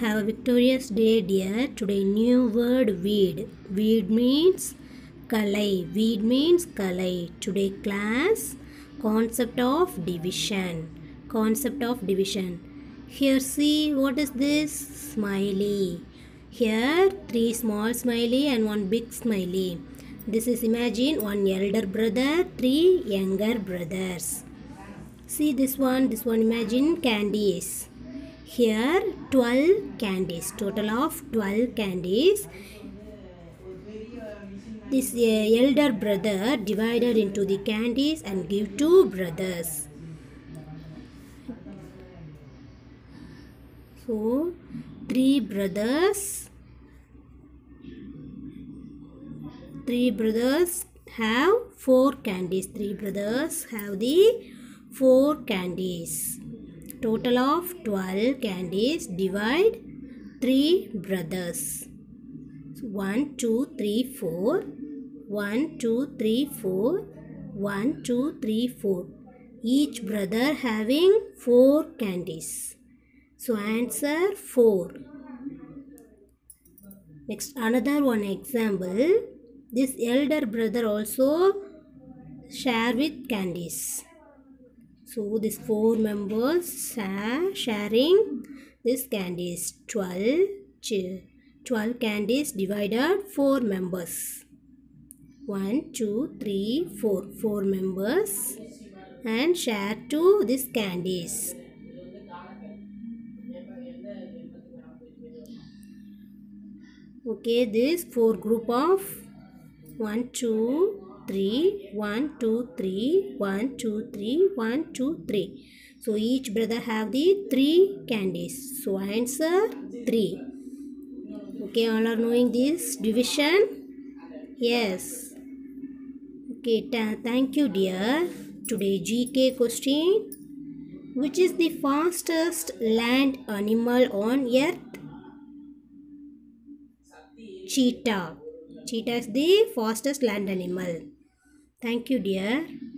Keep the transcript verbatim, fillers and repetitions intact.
Have a victorious day, dear. Today new word weed. Weed means kalai. Weed means kalai. Today class concept of division. Concept of division. Here see what is this? Smiley. Here three small smiley and one big smiley. This is imagine one elder brother, three younger brothers. See this one, this one imagine candies. Here twelve candies, total of twelve candies. This uh, elder brother divided into the candies and give to brothers. So three brothers, three brothers have four candies. Three brothers have the four candies. Total of twelve candies. Divide three brothers. So one, two, three, four. one, two, three, four. one, two, three, four. Each brother having four candies. So answer four. Next another one example. This elder brother also share with candies. So these four members are sharing this candies. twelve, twelve candies divided four members. one, two, three, four. four members and share to these candies. Okay, this four group of one, two, three, one, two, three, one, two, three, one, two, three. So each brother have the three candies. So answer three. Okay, all are knowing this division? Yes. Okay, thank you, dear. Today G K question. Which is the fastest land animal on earth? Cheetah. Cheetah is the fastest land animal. Thank you, dear.